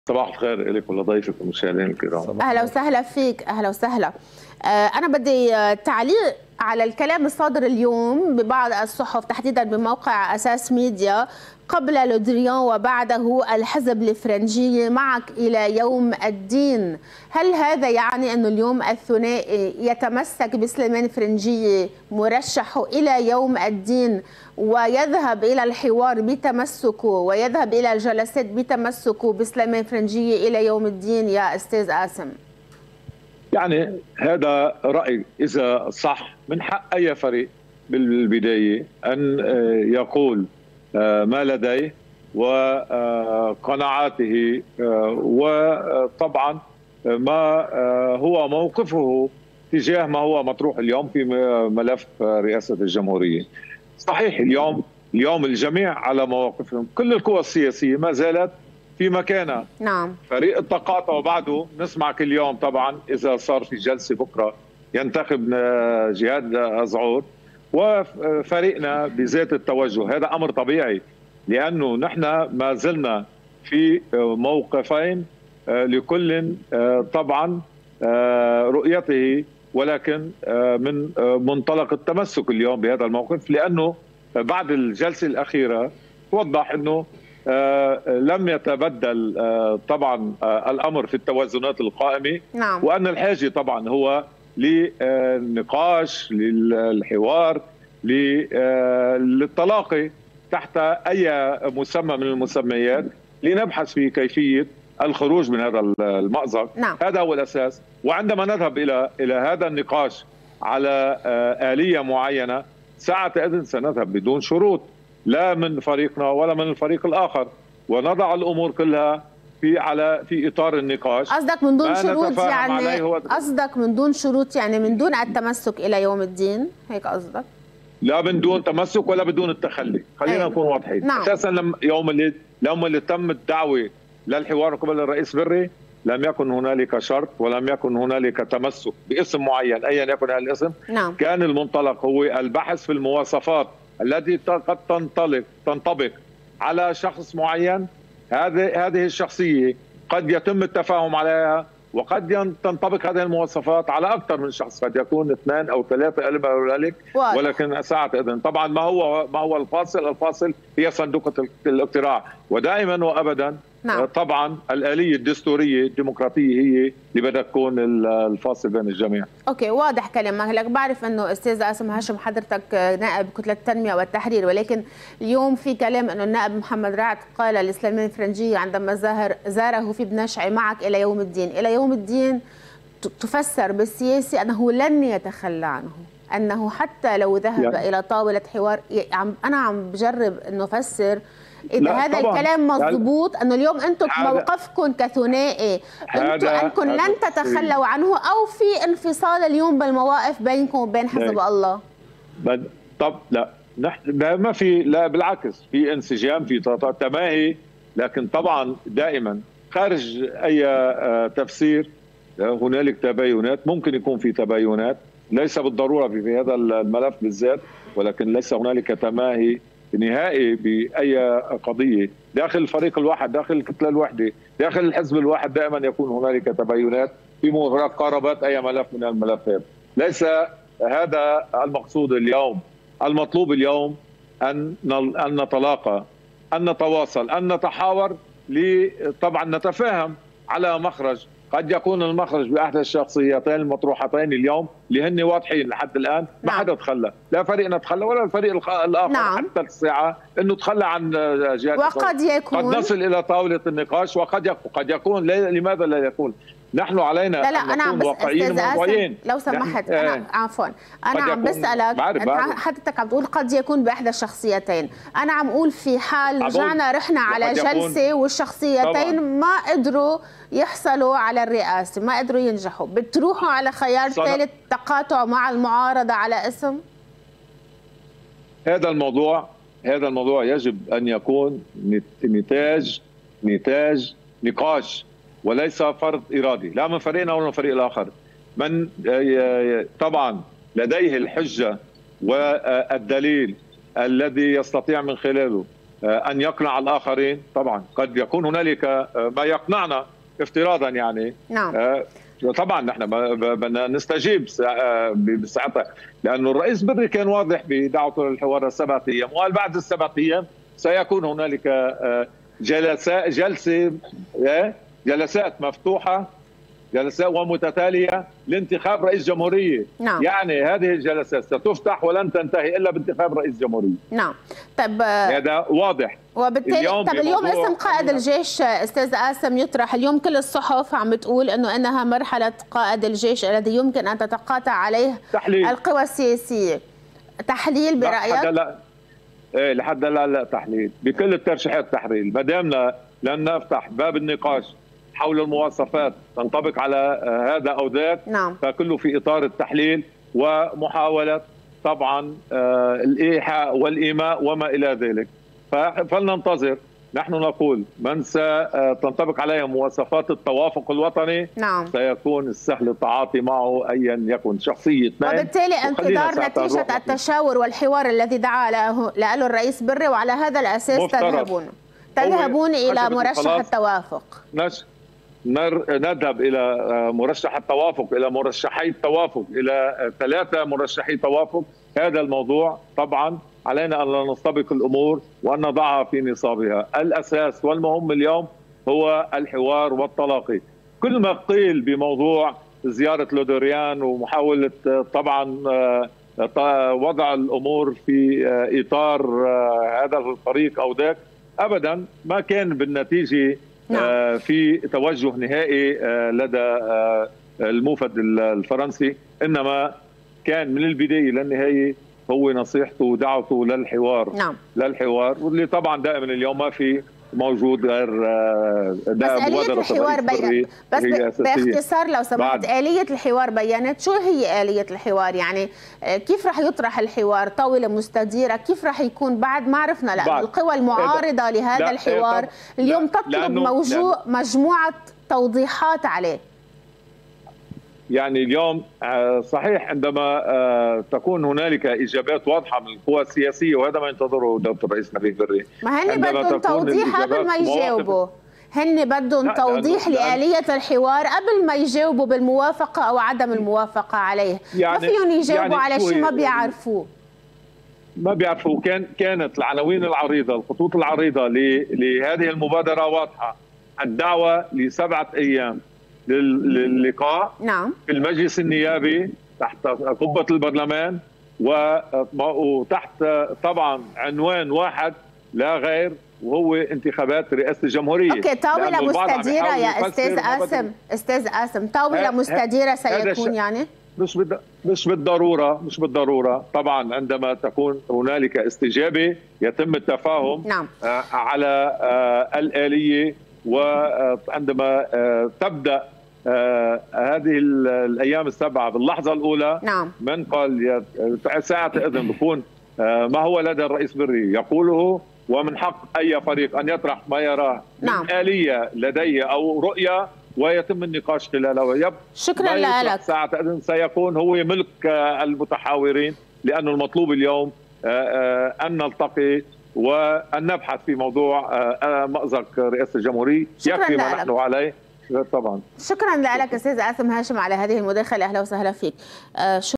صباح الخير لك ولضيفك المشاهدين الكرام. اهلا وسهلا فيك، اهلا وسهلا. انا بدي تعليق على الكلام الصادر اليوم ببعض الصحف تحديدا بموقع اساس ميديا قبل لودريان وبعده الحزب الفرنجي معك الى يوم الدين. هل هذا يعني انه اليوم الثنائي يتمسك بسليمان فرنجي مرشحه الى يوم الدين ويذهب الى الحوار بتمسكه ويذهب الى الجلسات بتمسكه بسليمان فرنجي الى يوم الدين يا استاذ قاسم؟ يعني هذا رأي إذا صح من حق أي فريق بالبداية أن يقول ما لديه وقناعاته وطبعا ما هو موقفه تجاه ما هو مطروح اليوم في ملف رئاسة الجمهورية. صحيح اليوم الجميع على مواقفهم، كل القوى السياسية ما زالت في مكانها. نعم. فريق التقاطع بعده نسمع كل يوم طبعا اذا صار في جلسه بكره ينتخب جهاد أزعور، وفريقنا بذات التوجه. هذا امر طبيعي لانه نحن ما زلنا في موقفين لكل طبعا رؤيته، ولكن من منطلق التمسك اليوم بهذا الموقف، لانه بعد الجلسه الاخيره توضح انه لم يتبدل طبعا الامر في التوازنات القائمه. نعم. وان الحاجه طبعا هو للنقاش، للحوار، للتلاقي تحت اي مسمى من المسميات لنبحث في كيفيه الخروج من هذا المأزق. نعم. هذا هو الاساس. وعندما نذهب الى هذا النقاش على آلية معينه ساعتئذ سنذهب بدون شروط، لا من فريقنا ولا من الفريق الآخر، ونضع الأمور كلها في إطار النقاش. قصدك من دون شروط، يعني قصدك من دون شروط، يعني من دون التمسك إلى يوم الدين، هيك قصدك؟ لا من دون تمسك ولا بدون التخلي، خلينا نكون واضحين. نعم. أساسا يوم اللي تم الدعوة للحوار قبل الرئيس بري لم يكن هنالك شرط ولم يكن هنالك تمسك باسم معين أيا يكن هذا الاسم. نعم. كان المنطلق هو البحث في المواصفات التي قد تنطبق على شخص معين. هذه الشخصية قد يتم التفاهم عليها، وقد تنطبق هذه المواصفات على أكثر من شخص، قد يكون 2 أو 3 إلى ذلك. ولكن ساعتئذ طبعا ما هو الفاصل هي صندوقة الاقتراع. ودائما وأبدا نعم. طبعا الآلية الدستورية الديمقراطية هي اللي بدها تكون الفاصل بين الجميع. اوكي، واضح كلامك. هلك بعرف انه استاذ قاسم هاشم حضرتك نائب كتلة التنمية والتحرير، ولكن اليوم في كلام انه النائب محمد رعد قال لسليمان فرنجي عندما زاره في بنشعي معك الى يوم الدين. الى يوم الدين تفسر بالسياسي انه لن يتخلى عنه، انه حتى لو ذهب يعني الى طاولة حوار. انا عم بجرب انه افسر إذا هذا الكلام مضبوط، أنه اليوم أنتم موقفكم كثنائي، أنتم أنكم لن تتخلوا عنه، أو في انفصال اليوم بالمواقف بينكم وبين حزب الله؟ طب لا، نحن ما في، لا بالعكس، في انسجام، في تماهي، لكن طبعا دائما خارج أي تفسير هنالك تباينات. ممكن يكون في تباينات، ليس بالضرورة في هذا الملف بالذات، ولكن ليس هنالك تماهي نهائي بأي قضية داخل الفريق الواحد، داخل الكتلة الواحدة، داخل الحزب الواحد. دائما يكون هنالك تباينات في مقاربات أي ملف من الملفات. ليس هذا المقصود اليوم. المطلوب اليوم أن نتلاقى، أن نتواصل، أن نتحاور، طبعا نتفاهم على مخرج. قد يكون المخرج بأحد الشخصيتين المطروحتين اليوم اللي هن واضحين لحد الآن. ما حدا تخلى، لا فريقنا تخلى ولا الفريق الآخر. نعم. حتى الساعة أنه تخلى عن جهات. وقد يكون قد نصل إلى طاولة النقاش، وقد يكون لماذا لا يكون؟ نحن علينا لا أن نكون واقعيين وموضوعيين. لو سمحت أنا عفوا، أنا عم بسألك، حضرتك عم تقول قد يكون بإحدى الشخصيتين. أنا عم أقول في حال رجعنا رحنا على جلسة والشخصيتين طبعا ما قدروا يحصلوا على الرئاسة، ما قدروا ينجحوا، بتروحوا على خيار ثالث، تقاطع مع المعارضة على اسم؟ هذا الموضوع يجب أن يكون نتاج نقاش، وليس فرض إرادي، لا من فريقنا ولا من الفريق الآخر. من طبعا لديه الحجة والدليل الذي يستطيع من خلاله أن يقنع الآخرين. طبعا قد يكون هنالك ما يقنعنا افتراضا يعني. نعم. طبعا نحن بدنا نستجيب بساعتها، لأنه الرئيس بري كان واضح بدعوته للحوار ال7 أيام، وقال بعد ال7 أيام سيكون هنالك جلسات مفتوحة، جلسات ومتتالية لانتخاب رئيس جمهورية. نعم. يعني هذه الجلسات ستفتح ولن تنتهي إلا بانتخاب رئيس جمهورية. نعم. طيب هذا واضح. وبالتالي اليوم اسم قائد الجيش استاذ قاسم يطرح. اليوم كل الصحف عم بتقول انه انها مرحله قائد الجيش الذي يمكن ان تتقاطع عليه تحليل القوى السياسيه. تحليل برايك؟ لا لحد لا تحليل بكل الترشيحات. تحليل ما دامنا لن نفتح باب النقاش حول المواصفات تنطبق على هذا او ذاك. نعم. فكله في اطار التحليل ومحاوله طبعا الايحاء والايماء وما الى ذلك. فلننتظر. نحن نقول من ستنطبق عليه مواصفات التوافق الوطني نعم. سيكون السهل التعاطي معه ايا يكن شخصيه. وبالتالي انتظار نتيجه التشاور والحوار الذي دعا له الرئيس بري، وعلى هذا الاساس تذهبون الى مرشح التوافق. نذهب الى مرشح التوافق، الى مرشحي التوافق، الى 3 مرشحي توافق. هذا الموضوع طبعا علينا ان لا نستبق الامور وان نضعها في نصابها. الاساس والمهم اليوم هو الحوار والتلاقي. كل ما قيل بموضوع زياره لودوريان ومحاوله طبعا وضع الامور في اطار هذا الطريق او ذاك، ابدا ما كان بالنتيجه في توجه نهائي لدى الموفد الفرنسي، انما كان من البدايه للنهايه هو نصيحته ودعوته للحوار. نعم. للحوار، واللي طبعا دائما اليوم ما في موجود غير آلية الحوار بس باختصار لو سمحت، آلية الحوار بيانات. شو هي آلية الحوار؟ يعني كيف رح يطرح الحوار؟ طاولة مستديرة؟ كيف رح يكون؟ بعد ما عرفنا لأن القوى المعارضة لهذا الحوار اليوم تطلب مجموعة توضيحات عليه. يعني اليوم صحيح عندما تكون هنالك اجابات واضحه من القوى السياسيه، وهذا ما ينتظره دوله الرئيس نبيل بري. ما هن بدهم توضيح قبل ما يجاوبوا. هن بدهم توضيح لآلية الحوار قبل ما يجاوبوا بالموافقه او عدم الموافقه عليه. ما فيهم يجاوبوا على شيء ما بيعرفوه. كانت العناوين العريضه، الخطوط العريضه لهذه المبادره واضحه. الدعوه ل7 أيام للقاء. نعم. في المجلس النيابي تحت قبة البرلمان، وتحت طبعا عنوان واحد لا غير، وهو انتخابات رئاسة الجمهورية. اوكي، طاولة مستديرة يا استاذ قاسم، طاولة مستديرة سيكون يعني؟ مش بالضرورة. طبعا عندما تكون هنالك استجابة يتم التفاهم. نعم. على الآلية، وعندما تبدأ هذه الأيام ال7 باللحظة الأولى. نعم. من قال ساعة إذن بكون ما هو لدى الرئيس بري يقوله، ومن حق أي فريق أن يطرح ما يراه. نعم. من آلية لديه أو رؤية ويتم النقاش خلالها. شكرا لك. ساعة إذن سيكون هو ملك المتحاورين، لأن المطلوب اليوم أن نلتقي وأن نبحث في موضوع مأزق رئاسة الجمهورية. يكفي ما نحن عليه طبعا. شكرا لك استاذ قاسم هاشم على هذه المداخلة. أهلا وسهلا فيك.